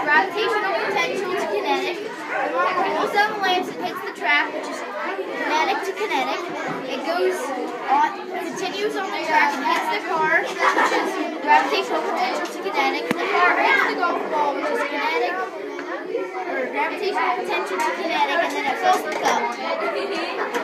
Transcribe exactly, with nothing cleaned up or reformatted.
gravitational potential to kinetic. The rocket rolls down the lamps and hits the track, which is kinetic to kinetic. It goes on, continues on the track and hits the car, which is gravitational potential to kinetic. The car hits the golf ball, which is kinetic, or gravitational potential to kinetic, and then it fills the cup.